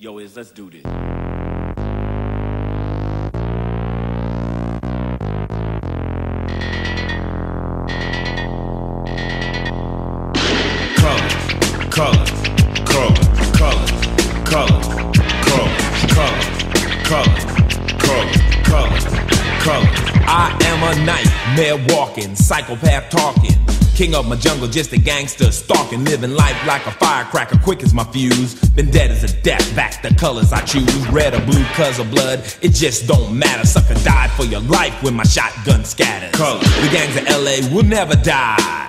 Yo, let's do this. I am a nightmare walking, psychopath talking, king of my jungle, just a gangster stalking, living life like a firecracker, quick as my fuse. Been dead as a death, back the colors I choose, red or blue, cause of blood, it just don't matter. Sucker died for your life when my shotgun scatters. Colors. The gangs of LA will never die,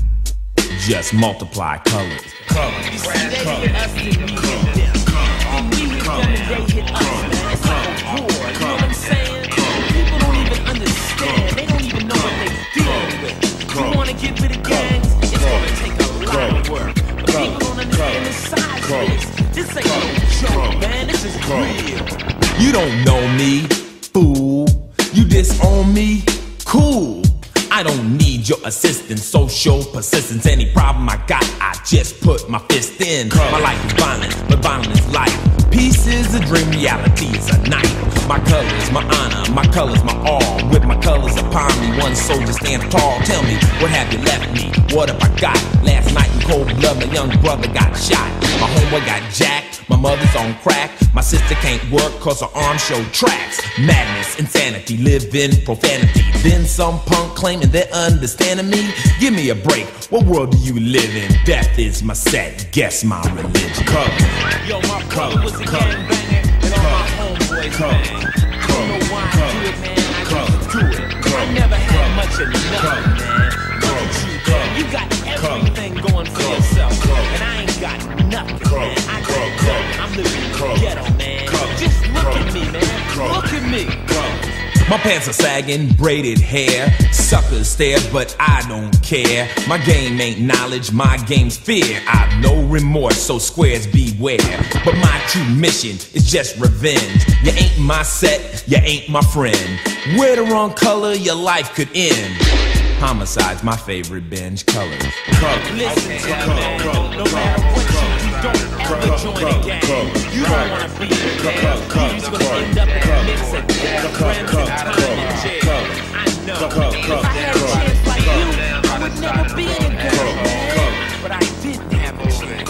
just multiply colors. Colors. You see, they hit us, then we hit them. And we hit them and they hit us, man. It's like a war, you know what I'm saying? People don't even understand, they don't even know what they dealing with. You wanna get rid of gangs, it's gonna take a lot of work. But people don't understand the size of this. This ain't no joke, man, this is real. You don't know me, fool. You disown me, cool. I don't need your assistance, social persistence. Any problem I got, I just put my fist in. My life is violent, but violent is life. Peace is a dream, reality is a knife. My colors, my honor, my colors, my all. With my colors upon me, one soldier stand tall. Tell me, what have you left me? What have I got? Last night in cold blood, my young brother got shot. My homeboy got jacked, my mother's on crack. My sister can't work cause her arms show tracks. Madness, insanity, live in profanity. Then some punk claiming they're understanding me. Give me a break, what world do you live in? Death is my set, guess my religion. Yo, my brother was a gangbanger, and all my homeboys bang. I don't know why I do it, man, I just do it. I never had much of nothing, man. Look at you, man, you got everything going for yourself, and I ain't got nothing, man. I got nothing, I'm living in the ghetto, man. Just look at me, man, look at me. My pants are sagging, braided hair. Suckers stare, but I don't care. My game ain't knowledge, my game's fear. I've no remorse, so squares beware. But my true mission is just revenge. You ain't my set, you ain't my friend. Wear the wrong color, your life could end. Homicide's my favorite binge color. Listen to me, man. No matter what you do, don't ever join a gang. You don't wanna be in a gang. You're just gonna end up in a mix of death, friends, and time in jail. I know. If I had a chance like you, I would never be in a gang, man. But I didn't have a chance.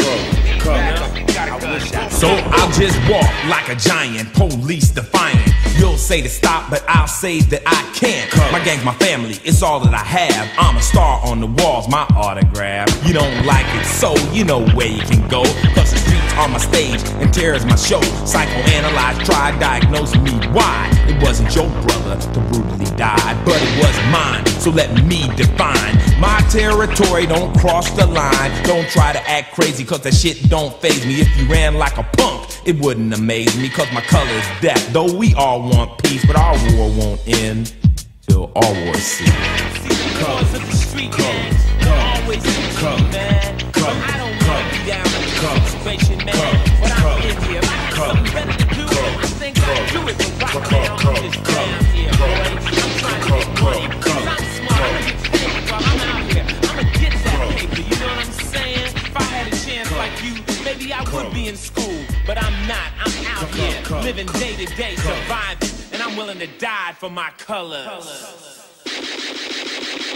So I'll just walk like a giant, police defiant. You'll say to stop, but I'll say that I can't. My gang's my family, it's all that I have. I'm a star on the walls, my autograph. You don't like it, so you know where you can go. Cause the streets are my stage, and terror is my show. Psychoanalyze, try, diagnose me why. It wasn't your brother to brutally die, but it was mine, so let me define my territory. Don't cross the line, don't try to act crazy, cause that shit don't faze me. If you ran like a punk, it wouldn't amaze me, cause my color's death. Though we all want peace, but our war won't end till all wars cease. See, because of the street gangs, always in the street, man. So I don't want to be down in the situation, man. But I'm in here, if I had something better to do, I think I'd do it. But right now, I'm just down here, boy. I'm trying to get money, cause I'm smart, I'm get paid while I'm out here. I'ma get that paper, you know what I'm saying? If I had a chance like you, maybe I would be in school. But I'm not, I'm out here, living day to day, surviving. And I'm willing to die for my colors.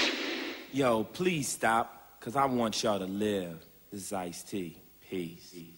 Yo, please stop, cause I want y'all to live. This is Ice-T. Peace.